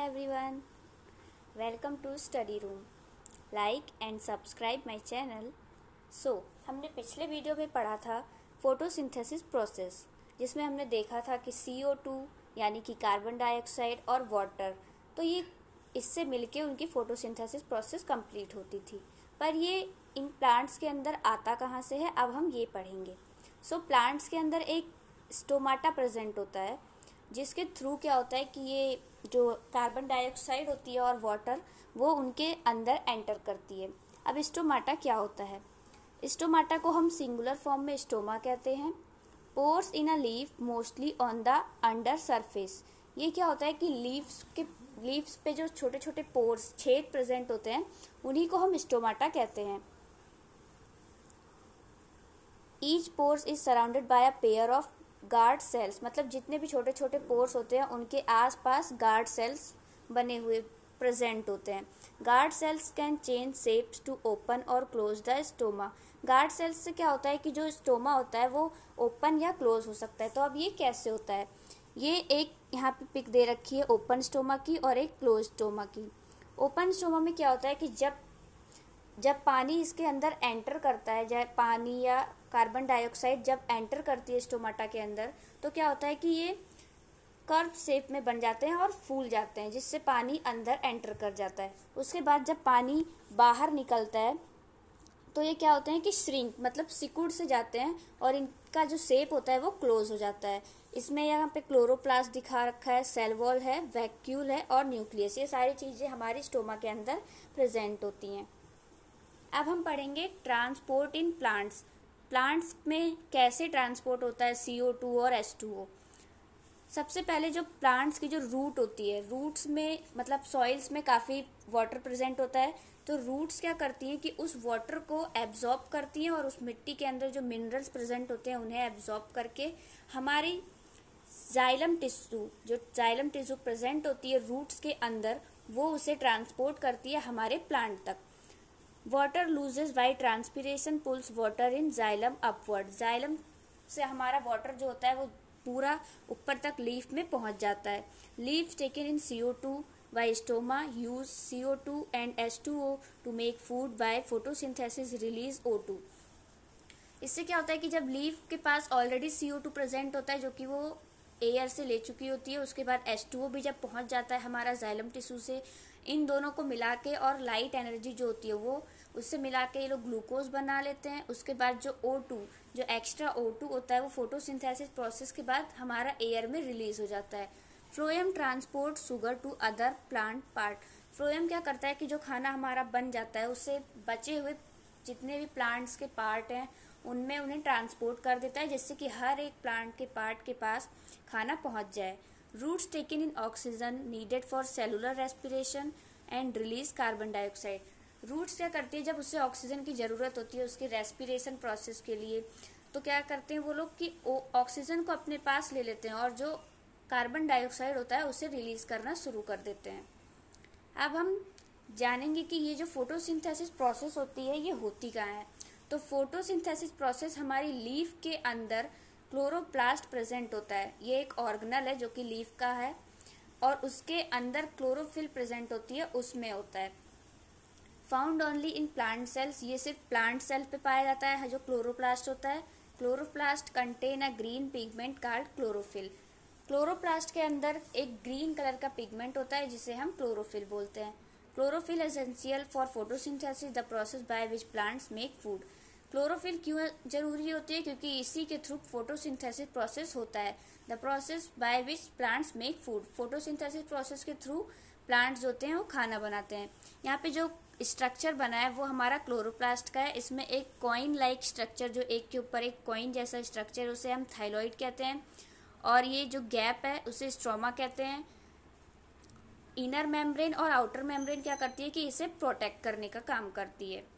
Hi everyone, welcome to study room. Like and subscribe my channel. हमने पिछले video में पढ़ा था फोटोसिंथेसिस प्रोसेस, जिसमें हमने देखा था कि CO2 यानी कि कार्बन डाइऑक्साइड और वाटर, तो ये इससे मिलके उनकी फोटोसिंथेसिस प्रोसेस कंप्लीट होती थी। पर ये इन प्लांट्स के अंदर आता कहाँ से है, अब हम ये पढ़ेंगे। प्लांट्स के अंदर एक स्टोमाटा प्रेजेंट होता है, जिसके थ्रू क्या होता है कि ये जो कार्बन डाइऑक्साइड होती है और वाटर वो उनके अंदर एंटर करती है। अब स्टोमाटा क्या होता है? स्टोमाटा को हम सिंगुलर फॉर्म में स्टोमा कहते हैं। Pores in a leaf mostly on the under surface. ये क्या होता है कि लीव्स पे जो छोटे छोटे पोर्स छेद प्रेजेंट होते हैं, उन्हीं को हम स्टोमाटा कहते हैं। Each pores is surrounded by a pair of guard cells, मतलब जितने भी छोटे छोटे पोर्स होते हैं उनके आसपास गार्ड सेल्स बने हुए प्रेजेंट होते हैं। Guard cells can change shapes to open और close the stoma. Guard cells से क्या होता है कि जो स्टोमा होता है वो ओपन या क्लोज हो सकता है। तो अब ये कैसे होता है? ये एक यहाँ पे पिक दे रखी है ओपन स्टोमा की और एक क्लोज स्टोमा की। ओपन स्टोमा में क्या होता है कि जब पानी इसके अंदर एंटर करता है, चाहे पानी या कार्बन डाइऑक्साइड जब एंटर करती है स्टोमाटा के अंदर, तो क्या होता है कि ये कर्व शेप में बन जाते हैं और फूल जाते हैं, जिससे पानी अंदर एंटर कर जाता है। उसके बाद जब पानी बाहर निकलता है तो ये क्या होते हैं कि श्रिंक, मतलब सिकुड़ से जाते हैं और इनका जो शेप होता है वो क्लोज हो जाता है। इसमें यहाँ पे क्लोरोप्लास्ट दिखा रखा है, सेल वॉल है, वैक्यूल है और न्यूक्लियस। ये सारी चीज़ें हमारी स्टोमा के अंदर प्रेजेंट होती हैं। अब हम पढ़ेंगे ट्रांसपोर्ट इन प्लांट्स। प्लांट्स में कैसे ट्रांसपोर्ट होता है CO2 और H2O। सबसे पहले जो प्लांट्स की जो रूट होती है, रूट्स में मतलब सॉइल्स में काफ़ी वाटर प्रेजेंट होता है, तो रूट्स क्या करती हैं कि उस वाटर को एब्जॉर्ब करती हैं और उस मिट्टी के अंदर जो मिनरल्स प्रेजेंट होते हैं उन्हें एब्जॉर्ब करके हमारी जाइलम टिश्यू प्रेजेंट होती है रूट्स के अंदर, वो उसे ट्रांसपोर्ट करती है हमारे प्लांट तक। Water loses by transpiration pulls water in xylem upward. Xylem से हमारा वाटर जो होता है वो पूरा ऊपर तक लीफ में पहुंच जाता है। Leaves taken in CO2 by stoma use CO2 and H2O to make food by photosynthesis release O2। इससे क्या होता है कि जब लीफ के पास ऑलरेडी CO2 प्रेजेंट होता है, जो कि वो एयर से ले चुकी होती है, उसके बाद H2O भी जब पहुंच जाता है हमारा जाइलम टिश्यू से, इन दोनों को मिला के और लाइट एनर्जी जो होती है वो उससे मिला के ये लोग ग्लूकोज बना लेते हैं। उसके बाद जो O2, जो एक्स्ट्रा O2 होता है, वो फोटोसिंथेसिस प्रोसेस के बाद हमारा एयर में रिलीज हो जाता है। Phloem transport sugar to other plant part. Phloem क्या करता है कि जो खाना हमारा बन जाता है उससे बचे हुए जितने भी प्लांट्स के पार्ट हैं उनमें उन्हें ट्रांसपोर्ट कर देता है, जिससे कि हर एक प्लांट के पार्ट के पास खाना पहुंच जाए। Roots taken in oxygen needed for cellular respiration and release carbon dioxide. Roots क्या करती है, जब उससे ऑक्सीजन की ज़रूरत होती है उसके रेस्पिरेशन प्रोसेस के लिए, तो क्या करते हैं वो लोग कि ऑक्सीजन को अपने पास ले लेते हैं और जो कार्बन डाइऑक्साइड होता है उसे रिलीज करना शुरू कर देते हैं। अब हम जानेंगे कि ये जो फोटोसिंथेसिस प्रोसेस होती है ये होती कहाँ है। तो फोटोसिंथेसिस प्रोसेस हमारी लीफ के अंदर क्लोरोप्लास्ट प्रेजेंट होता है। ये एक ऑर्गेनल है जो कि लीफ का है और उसके अंदर क्लोरोफिल प्रेजेंट होती है, उसमें होता है। Found only in plant cells. ये सिर्फ प्लांट सेल पे पाया जाता है जो क्लोरोप्लास्ट होता है। Chloroplast contain a green pigment called chlorophyll. Chloroplast के अंदर एक ग्रीन कलर का पिगमेंट होता है जिसे हम क्लोरोफिल बोलते हैं। Chlorophyll essential for photosynthesis, the process by which plants make food. Chlorophyll क्यों जरूरी होती है? क्योंकि इसी के थ्रू फोटोसिंथेसिस प्रोसेस होता है। The process by which plants make food. Photosynthesis process के थ्रू प्लांट्स होते हैं वो खाना बनाते हैं। यहाँ पे जो स्ट्रक्चर बना है वो हमारा क्लोरोप्लास्ट का है। इसमें एक कॉइन लाइक स्ट्रक्चर, जो एक के ऊपर एक कॉइन जैसा स्ट्रक्चर, उसे हम थाइलॉइड कहते हैं। और ये जो गैप है उसे स्ट्रोमा कहते हैं। इनर मेम्ब्रेन और आउटर मेम्ब्रेन क्या करती है कि इसे प्रोटेक्ट करने का काम करती है।